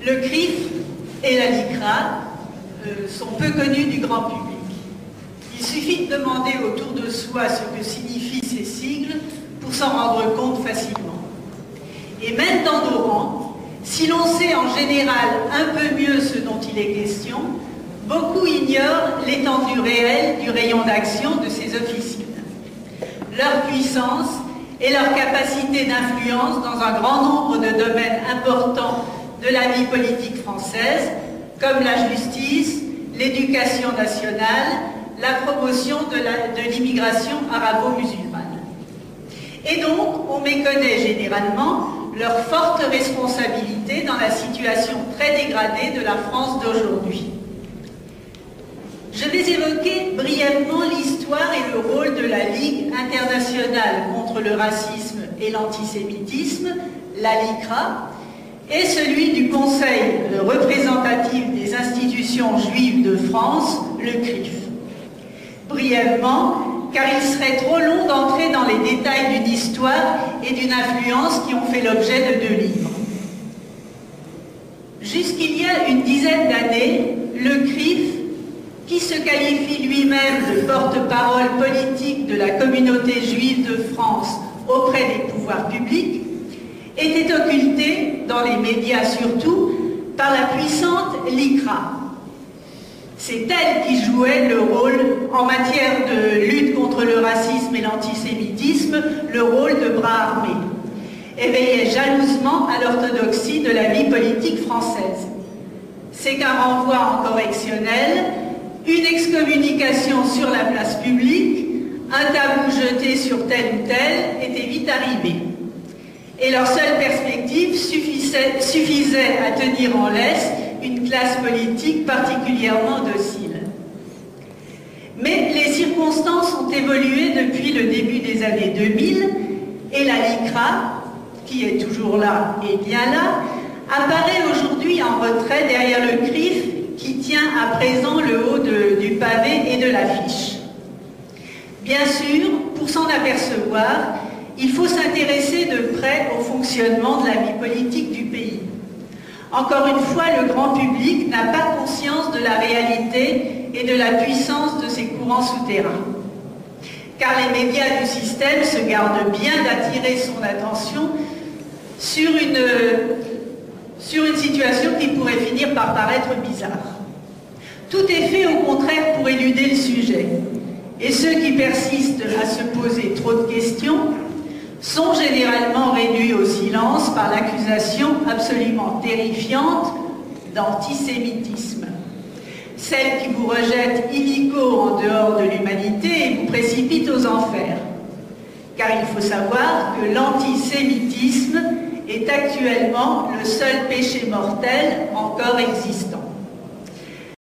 Le CRIF et la LICRA sont peu connus du grand public. Il suffit de demander autour de soi ce que signifient ces sigles pour s'en rendre compte facilement. Et même dans nos rangs, si l'on sait en général un peu mieux ce dont il est question, beaucoup ignorent l'étendue réelle du rayon d'action de ces officines, leur puissance et leur capacité d'influence dans un grand nombre de domaines importants de la vie politique française, comme la justice, l'éducation nationale, la promotion de l'immigration arabo-musulmane. Et donc, on méconnaît généralement leur forte responsabilité dans la situation très dégradée de la France d'aujourd'hui. Je vais évoquer brièvement l'histoire et le rôle de la Ligue internationale contre le racisme et l'antisémitisme, la LICRA, et celui du Conseil représentatif des institutions juives de France, le CRIF. Brièvement, car il serait trop long d'entrer dans les détails d'une histoire et d'une influence qui ont fait l'objet de 2 livres. Jusqu'il y a une dizaine d'années, le CRIF, qui se qualifie lui-même de porte-parole politique de la communauté juive de France auprès des pouvoirs publics, était occulté, dans les médias surtout, par la puissante LICRA. C'est elle qui jouait le rôle, en matière de lutte contre le racisme et l'antisémitisme, le rôle de bras armé, et veillait jalousement à l'orthodoxie de la vie politique française. C'est qu'un renvoi en correctionnel, une excommunication sur la place publique, un tabou jeté sur tel ou tel était vite arrivé. Et leur seule perspective suffisait à tenir en laisse une classe politique particulièrement docile. Mais les circonstances ont évolué depuis le début des années 2000 et la LICRA, qui est toujours là et bien là, apparaît aujourd'hui en retrait derrière le CRIF qui tient à présent le haut du pavé et de l'affiche. Bien sûr, pour s'en apercevoir, il faut s'intéresser de près au fonctionnement de la vie politique du pays. Encore une fois, le grand public n'a pas conscience de la réalité et de la puissance de ces courants souterrains. Car les médias du système se gardent bien d'attirer son attention sur une situation qui pourrait finir par paraître bizarre. Tout est fait au contraire pour éluder le sujet. Et ceux qui persistent à se poser trop de questions sont généralement réduits au silence par l'accusation absolument terrifiante d'antisémitisme. Celle qui vous rejette illico en dehors de l'humanité et vous précipite aux enfers. Car il faut savoir que l'antisémitisme est actuellement le seul péché mortel encore existant.